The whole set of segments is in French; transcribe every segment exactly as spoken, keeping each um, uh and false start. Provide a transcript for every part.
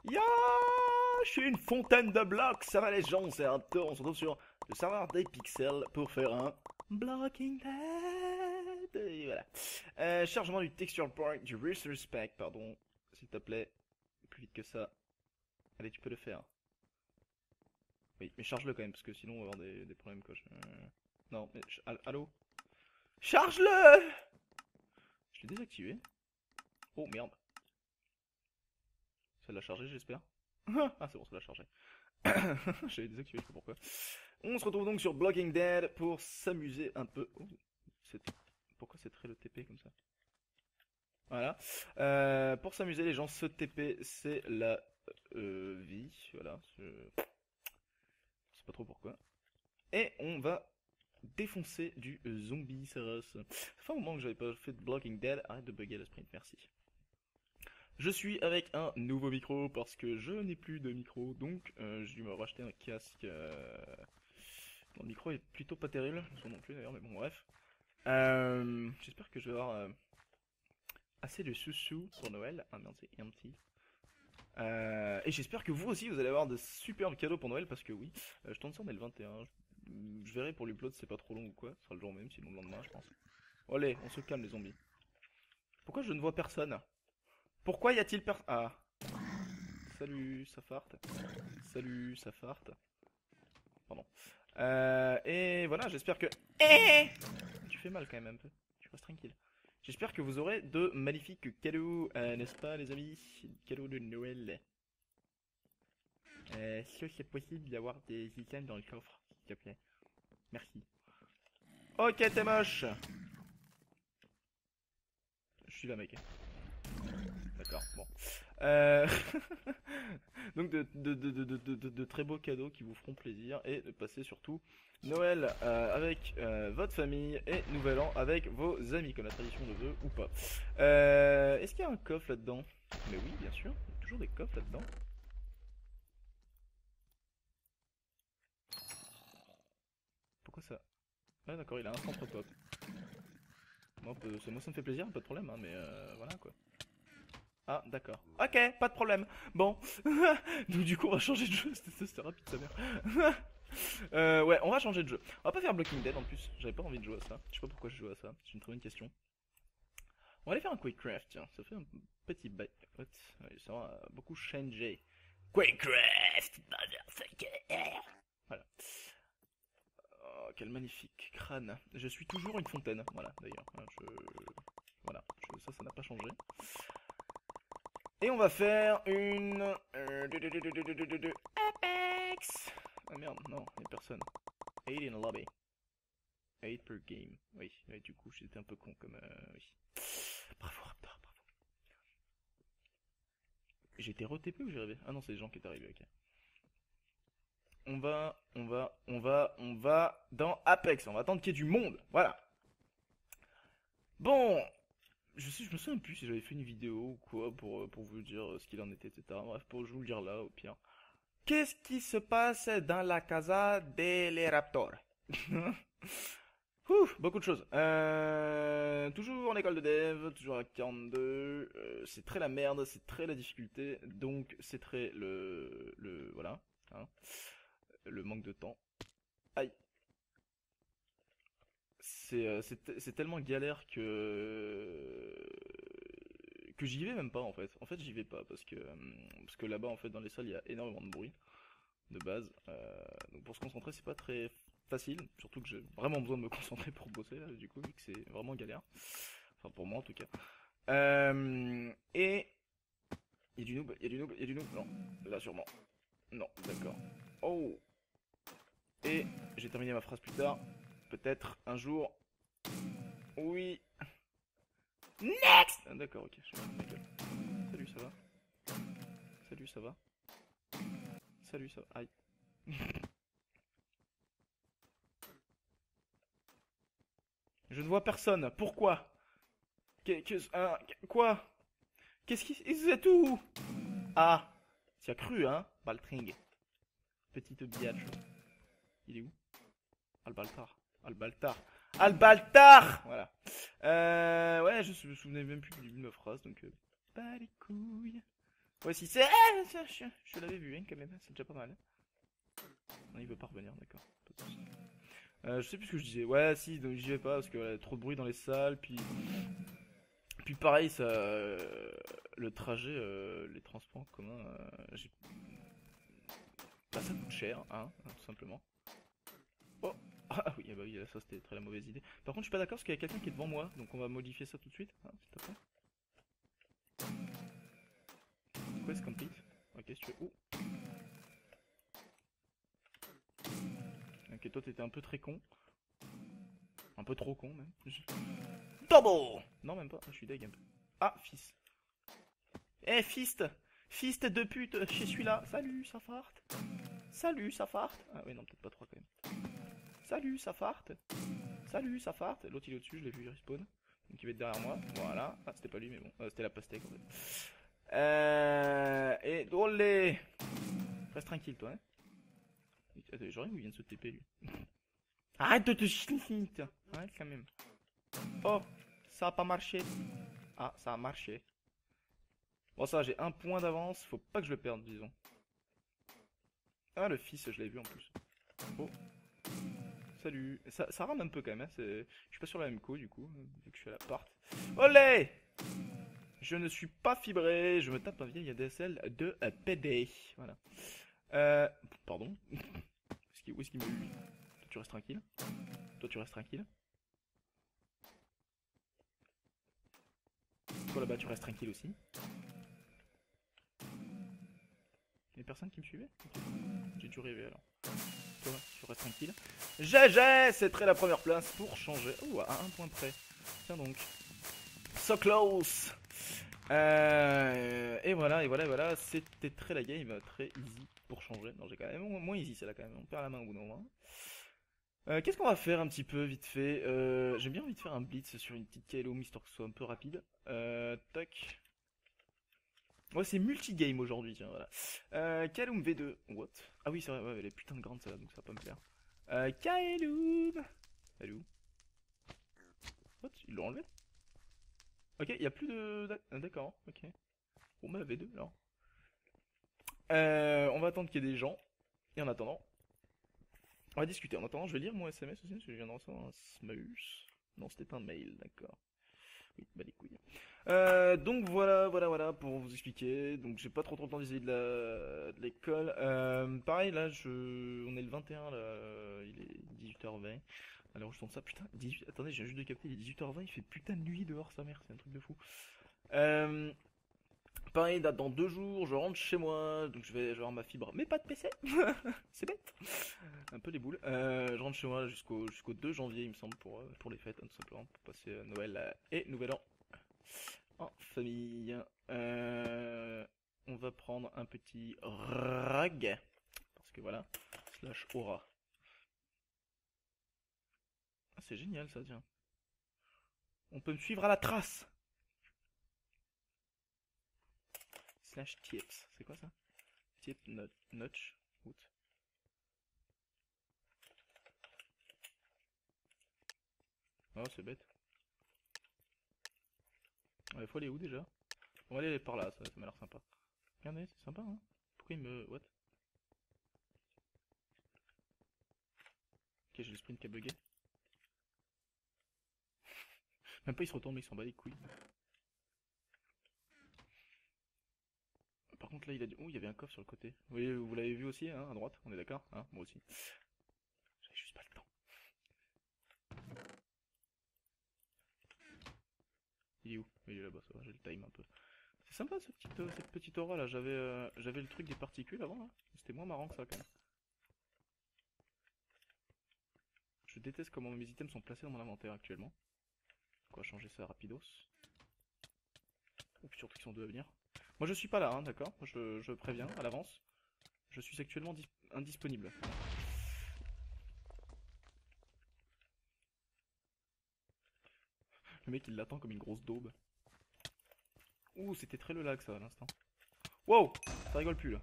Ya, je suis une fontaine de blocs, ça va les gens, c'est un tour, on se retrouve sur le serveur des pixels pour faire un Blocking Dead. Et voilà. Euh, chargement du texture point, du resource pack, pardon, s'il te plaît, plus vite que ça. Allez, tu peux le faire. Oui, mais charge-le quand même, parce que sinon on va avoir des, des problèmes quoi. Je- Non, mais allô? Charge-le! Je l'ai désactivé. Oh merde. Ça l'a chargé, j'espère. Ah, c'est bon, ça l'a chargé. J'avais désactivé, je sais pas pourquoi. On se retrouve donc sur Blocking Dead pour s'amuser un peu. Oh, pourquoi c'est très le T P comme ça? Voilà. Euh, pour s'amuser, les gens, ce T P, c'est la euh, vie. Voilà. Je sais pas trop pourquoi. Et on va défoncer du zombie, ça reste. Ça fait un moment que j'avais pas fait de Blocking Dead. Arrête de bugger le sprint, merci. Je suis avec un nouveau micro parce que je n'ai plus de micro, donc euh, j'ai dû me racheter un casque. Euh... Mon micro est plutôt pas terrible, son non plus d'ailleurs, mais bon bref. Euh... J'espère que je vais avoir euh, assez de sous-sous pour Noël. Ah merde, c'est empty. Euh... Et j'espère que vous aussi vous allez avoir de superbes cadeaux pour Noël parce que oui, euh, je tourne ça, on est le vingt et un. Je, je verrai pour l'upload, c'est pas trop long ou quoi, ce sera le jour même, sinon le lendemain je pense. Oh, allez, on se calme les zombies. Pourquoi je ne vois personne? Pourquoi y a-t-il personne? Ah. Salut, ça farte. Salut, ça farte. Pardon. Euh, et voilà, j'espère que... Eh, tu fais mal quand même un peu. Tu restes tranquille. J'espère que vous aurez de magnifiques cadeaux, euh, n'est-ce pas les amis? Cadeaux de Noël. Euh, Est-ce que c'est possible d'avoir des items dans le coffre, s'il te plaît? Merci. Ok, t'es moche. Je suis là, mec. D'accord, bon. Euh... Donc de, de, de, de, de, de, de très beaux cadeaux qui vous feront plaisir et de passer surtout Noël euh, avec euh, votre famille et Nouvel An avec vos amis, comme la tradition le veut ou pas. Euh, Est-ce qu'il y a un coffre là-dedans? Mais oui, bien sûr, il y a toujours des coffres là-dedans. Pourquoi ça? Ah d'accord, il a un centre pop. Moi, ça, moi ça me fait plaisir, pas de problème, hein, mais euh, voilà quoi. Ah, d'accord. Ok, pas de problème. Bon. Donc, du coup, on va changer de jeu. C'était rapide, sa mère. euh, ouais, on va changer de jeu. On va pas faire Blocking Dead en plus. J'avais pas envie de jouer à ça. Je sais pas pourquoi je joue à ça. C'est une très bonne question. On va aller faire un Quick Craft, tiens. Ça fait un petit bail. Ouais, ça va beaucoup changer. Quick Craft, voilà. Oh, quel magnifique crâne. Je suis toujours une fontaine. Voilà, d'ailleurs. Je... Voilà. Je... Ça, ça n'a pas changé. Et on va faire une... Apex. Ah merde, non, il n'y a personne. eight in lobby. eight per game. Oui, ouais, du coup, j'étais un peu con comme... Euh, oui. Bravo, Raptor, bravo. J'ai été re-T P ou j'ai rêvé? Ah non, c'est les gens qui étaient arrivés, ok. On va, on va, on va, on va dans Apex. On va attendre qu'il y ait du monde. Voilà. Bon... Je sais, je me souviens plus si j'avais fait une vidéo ou quoi pour, pour vous dire ce qu'il en était, et cetera. Bref, pour je vous le dire là, au pire. Qu'est-ce qui se passe dans la casa des Raptors? Ouf, beaucoup de choses. Euh, toujours en école de dev, toujours à quarante-deux. Euh, c'est très la merde, c'est très la difficulté. Donc c'est très le... le voilà. Hein, le manque de temps. Aïe. C'est euh, c'est tellement galère que que j'y vais même pas en fait. En fait j'y vais pas parce que parce que là-bas en fait dans les salles il y a énormément de bruit de base. Euh, donc pour se concentrer c'est pas très facile, surtout que j'ai vraiment besoin de me concentrer pour bosser là, du coup vu que c'est vraiment galère. Enfin pour moi en tout cas. Euh, et il y a du noob, il y a du noob, il y a du noob. Non, là sûrement. Non, d'accord. Oh. Et j'ai terminé ma phrase plus tard. Peut-être un jour. Oui. Next. Ah, d'accord, ok. Je vais ma gueule. Salut, ça va? Salut, ça va? Salut, ça va? Aïe. Je ne vois personne. Pourquoi? Qu'est- qu'est- hein, Quoi? Qu'est-ce qui... Vous êtes où? Ah. Tu as cru, hein? Baltring. Petite biatch. Il est où? Albaltar. Albaltar. Albaltar. Voilà. Euh, ouais, je me souvenais même plus du début de ma phrase, donc... Euh, pas les couilles. Ouais, si c'est... Ah, tiens, je, je l'avais vu, hein, quand même, c'est déjà pas mal. Non, il veut pas revenir, d'accord. Pas de soucis. Euh, je sais plus ce que je disais. Ouais, si, donc j'y vais pas parce qu'il y a trop de bruit dans les salles. Puis, puis pareil, ça, euh, le trajet, euh, les transports en commun, euh, j'ai- bah, ça coûte cher, hein, tout simplement. Oh, ah oui, ah bah oui, ça c'était très la mauvaise idée. Par contre, je suis pas d'accord parce qu'il y a quelqu'un qui est devant moi, donc on va modifier ça tout de suite, hein, s'il te plaît. Quest complete. Ok, si tu veux. Oh. Ok, toi t'étais un peu très con. Un peu trop con même. Double. Non, même pas, je suis deg un peu. Ah, fils. Eh, fist. Fist de pute, je suis là. Salut, ça farte. Salut, ça farte. Ah oui, non, peut-être pas trois quand même. Salut, ça farte. Salut, ça farte. L'autre il est au-dessus, je l'ai vu, il respawn. Donc il va être derrière moi. Voilà. Ah, c'était pas lui, mais bon. Euh, c'était la pastèque en fait. Euh. Et. Olé. Reste tranquille, toi, hein. Attends, j'aurais où il vient de se T P lui. Arrête de te chier. Arrête quand même. Oh, ça a pas marché. Ah, ça a marché. Bon, ça, j'ai un point d'avance. Faut pas que je le perde, disons. Ah, le fils, je l'ai vu en plus. Oh. Salut. Ça, ça rame un peu quand même. Hein. Je suis pas sur la même co du coup, vu que je suis à l'appart. Olé! Je ne suis pas fibré. Je me tape un vieil A D S L de P D. Voilà. Euh. Pardon. Où est-ce qu'il m'a eu? Toi, tu restes tranquille. Toi, tu restes tranquille. Toi, là-bas, tu restes tranquille aussi. Y'a personne qui me suivait? Okay. J'ai dû rêver alors. Toi, tu restes tranquille. G G, c'est très la première place pour changer. Oh, à un point près. Tiens donc. So close. Euh, et voilà, et voilà, et voilà. C'était très la game, très easy pour changer. Non, j'ai quand même moins easy, c'est là quand même. On perd la main au bout d'un moment. Euh, Qu'est-ce qu'on va faire un petit peu vite fait? euh, J'ai bien envie de faire un blitz sur une petite K L O histoire que ce soit un peu rapide. Euh, tac. Ouais, c'est multi-game aujourd'hui, tiens, voilà. Euh, Kaloum V deux. What? Ah oui, c'est vrai, ouais, elle est putain de grande, ça, donc ça va pas me plaire. Euh, Kaloum. Elle est où? What? Ils l'ont enlevé? Ok, il y a plus de... D'accord, ok. Bon, bah, V deux, alors. Euh, on va attendre qu'il y ait des gens. Et en attendant, on va discuter. En attendant, je vais lire mon S M S aussi, parce que je viens de recevoir un smaus. Non, c'était un mail, d'accord. Oui, bah les couilles. Euh, donc voilà, voilà, voilà, pour vous expliquer. Donc j'ai pas trop trop le temps d'essayer de la- de l'école. Euh, pareil, là, je... on est le vingt et un, là, il est dix-huit heures vingt. Alors je tourne ça, putain, dix-huit... Attendez, j'ai juste de capter, il est dix-huit heures vingt, il fait putain de nuit dehors, sa mère, c'est un truc de fou. Euh, pareil, là, dans deux jours, je rentre chez moi, donc je vais, je vais avoir ma fibre, mais pas de P C. C'est bête. Un peu les boules. Euh, je rentre chez moi jusqu'au jusqu'au deux janvier, il me semble, pour, euh, pour les fêtes, hein, tout simplement, pour passer euh, Noël euh, et Nouvel An en famille. Euh, on va prendre un petit rag. Parce que voilà. Slash aura. Ah, c'est génial ça, tiens. On peut me suivre à la trace. Slash tips. C'est quoi ça? Tip not, notch. Out. Oh, c'est bête. Il faut aller où déjà? On va aller par là, ça, ça m'a l'air sympa. Regardez, c'est sympa, hein? Pourquoi il me... What? Ok, j'ai le sprint qui a bugué. Même pas il se retourne, mais il s'en bat les couilles. Par contre là il a dit... Oh, il y avait un coffre sur le côté. Vous, voyez, vous l'avez vu aussi, hein, à droite, on est d'accord, hein? Moi aussi. J'avais juste pas le temps. Il est où? Il est là-bas, ça va, j'ai le time un peu. C'est sympa cette petite, euh, cette petite aura là, j'avais euh, j'avais le truc des particules avant là. C'était moins marrant que ça quand même. Je déteste comment mes items sont placés dans mon inventaire actuellement. On va changer ça rapidos. Et puis surtout qu'ils sont deux à venir. Moi je suis pas là, hein, d'accord? Je, je préviens à l'avance. Je suis actuellement indisponible. Le mec il l'attend comme une grosse daube. Ouh, c'était très le lag ça à l'instant. Wow, ça rigole plus là.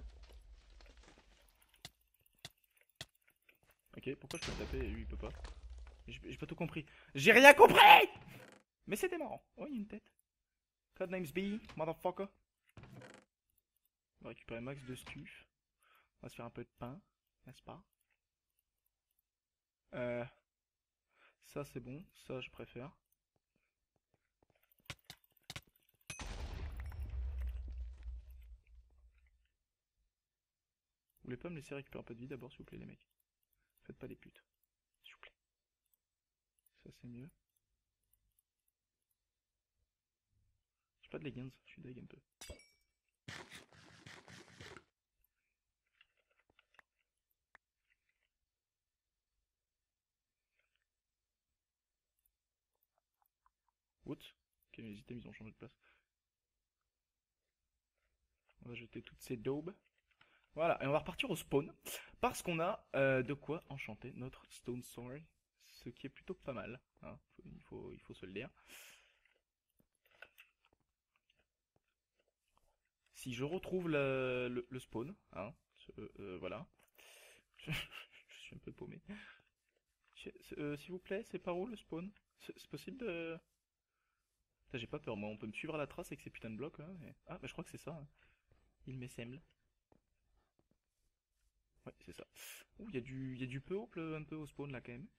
Ok, pourquoi je peux le taper et lui il peut pas? J'ai pas tout compris. J'ai rien compris! Mais c'était marrant. Oh, il y a une tête. Codenames B, motherfucker. On va récupérer max de stuff. On va se faire un peu de pain, n'est-ce pas? Euh, ça c'est bon, ça je préfère. Vous voulez pas me laisser récupérer un peu de vie d'abord s'il vous plaît les mecs? Faites pas des putes, s'il vous plaît. Ça c'est mieux. J'ai pas de leggings, je suis deg un peu. What? Ok, mes items ils ont changé de place. On va jeter toutes ces daubes. Voilà, et on va repartir au spawn. Parce qu'on a euh, de quoi enchanter notre Stone Sword. Ce qui est plutôt pas mal. Hein, il, faut, il faut se le dire. Si je retrouve le, le, le spawn, hein, euh, euh, voilà. Je, je suis un peu paumé. Euh, S'il vous plaît, c'est par où le spawn? C'est possible de... J'ai pas peur, moi, on peut me suivre à la trace avec ces putains de blocs. Hein, mais... Ah, bah je crois que c'est ça. Hein. Il me semble. Ouais, c'est ça. Ouh, il y a du, y a du peuple un peu au spawn là quand même.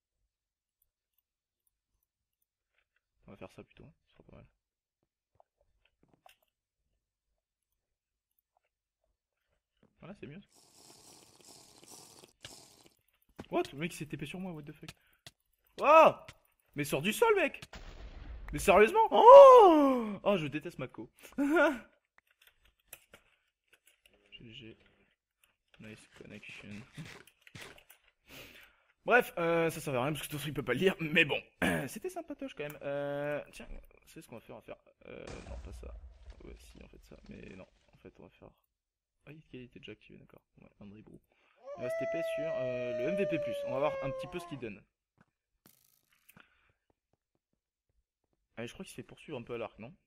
On va faire ça plutôt, hein. Ce sera pas mal. Voilà, c'est mieux. What? Le mec s'est T P sur moi, what the fuck? Oh! Mais sors du sol, mec! Mais sérieusement? Oh! Oh, je déteste Mako. G G. Nice connection. Bref, euh, ça servait à rien parce que de toute façon il peut pas le lire, mais bon, c'était sympatoche quand même. Euh, tiens, c'est ce qu'on va faire, on va faire. Euh, non, pas ça. Ouais, si, en fait ça, mais non, en fait on va faire. Ah, il était déjà activé, d'accord. Ouais, un dribble. On va se T P sur euh, le M V P plus. On va voir un petit peu ce qu'il donne. Allez, je crois qu'il se fait poursuivre un peu à l'arc, non?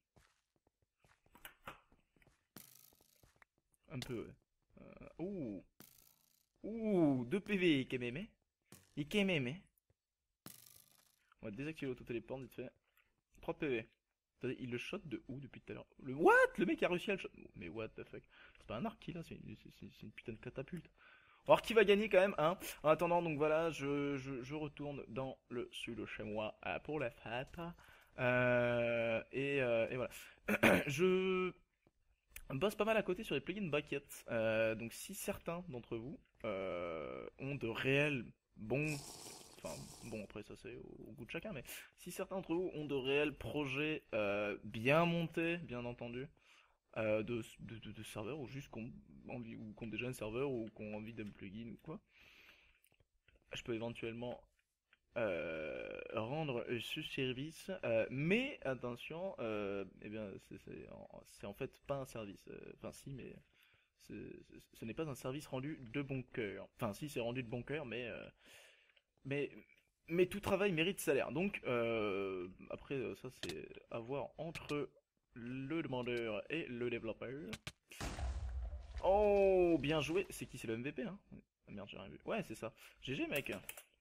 Un peu, ouais. Euh, ouh. Ouh, deux P V quand même, hein. Et quand même, hein. On va désactiver l'auto-téléport vite fait. trois P V. Attendez, il le shot de où depuis tout à l'heure? Le what? Le mec a réussi à le shot. Mais what the fuck? C'est pas un arc qu'il a, c'est une, une putain de catapulte. On va voir qui va gagner quand même, hein. En attendant, donc voilà, je, je, je retourne dans le sud chez moi euh, pour la fête. Euh, et, euh, et voilà. Je bosse pas mal à côté sur les plugins Bucket. Euh, donc si certains d'entre vous euh, ont de réels bons... Enfin, bon, après ça c'est au, au goût de chacun, mais si certains d'entre vous ont de réels projets euh, bien montés, bien entendu, euh, de, de, de, de serveurs, ou juste qu'on envie, ou qu'on déjà un serveur, ou qu'on a envie d'un plugin ou quoi, je peux éventuellement euh, rendre ce service, euh, mais attention, euh, eh bien, c'est en, en fait pas un service, enfin si, mais ce n'est pas un service rendu de bon cœur. Enfin si, c'est rendu de bon cœur, mais... Euh, mais mais tout travail mérite salaire. Donc euh, après ça c'est à voir entre le demandeur et le développeur. Oh bien joué. C'est qui? C'est le M V P hein? Ah merde j'ai rien vu. Ouais c'est ça. G G mec.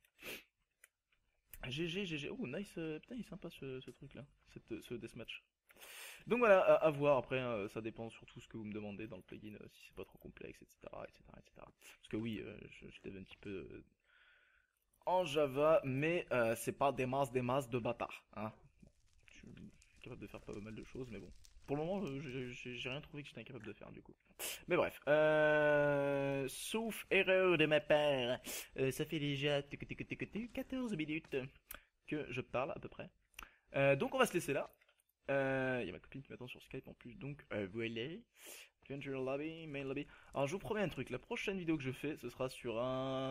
G G G G. Oh nice. Putain il est sympa ce, ce truc là. Cette, ce deathmatch. Donc voilà, à, à voir, après euh, ça dépend surtout ce que vous me demandez dans le plugin, euh, si c'est pas trop complexe, et cetera et cetera et cetera. Parce que oui, euh, je, je dev un petit peu euh, en Java, mais euh, c'est pas des masses, des masses de bâtards. Hein. Je suis capable de faire pas mal de choses, mais bon. Pour le moment, euh, j'ai rien trouvé que j'étais incapable de faire du coup. Mais bref, euh, sauf erreur de ma part, euh, ça fait déjà quatorze minutes que je parle à peu près. Euh, donc on va se laisser là. Il euh, y a ma copine qui m'attend sur Skype en plus, donc euh, voilà. Adventure Lobby, Main Lobby. Alors je vous promets un truc, la prochaine vidéo que je fais, ce sera sur un...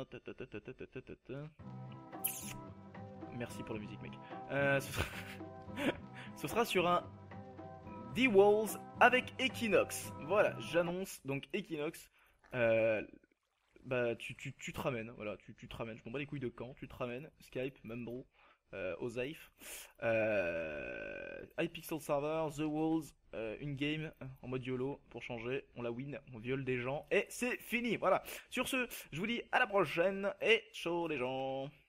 Merci pour la musique mec. Euh, ce, sera... ce sera sur un D-Walls avec Equinox. Voilà, j'annonce donc Equinox. Euh, bah tu, tu, tu te ramènes, voilà, tu, tu te ramènes. Je m'en bats les couilles de quand, tu te ramènes. Skype, Mumble. Euh, Ozaif, euh, iPixel Server, The Walls, euh, une game en mode YOLO pour changer, on la win, on viole des gens et c'est fini. Voilà. Sur ce, je vous dis à la prochaine et ciao les gens.